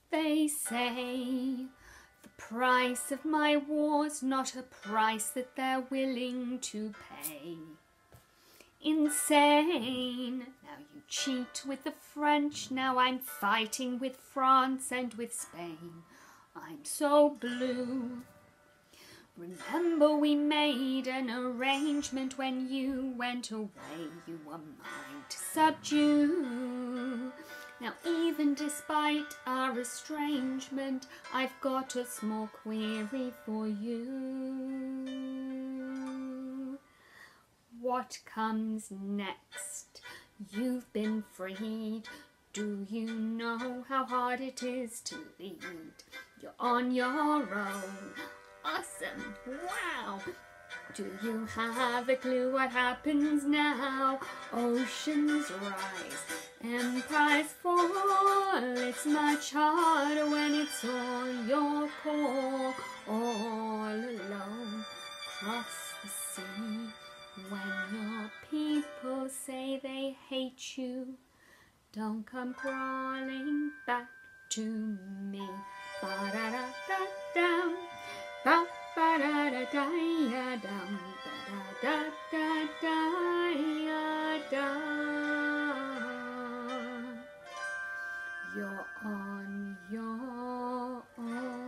They say the price of my war's not a price that they're willing to pay. Insane. Now you cheat with the French, now I'm fighting with France and with Spain. I'm so blue. Remember we made an arrangement when you went away. You were mine to subdue. Now even despite our estrangement, I've got a small query for you. What comes next? You've been freed. Do you know how hard it is to lead? You're on your own. Awesome! Wow! Do you have a clue what happens now? Oceans rise, empires fall. It's much harder when it's on your call. All alone, cross the sea. When your people say they hate you, don't come crawling back to me. Ba-da-da-da-dum. Ba ba da da da ya dum, ba da da da ya dum. You're on your own.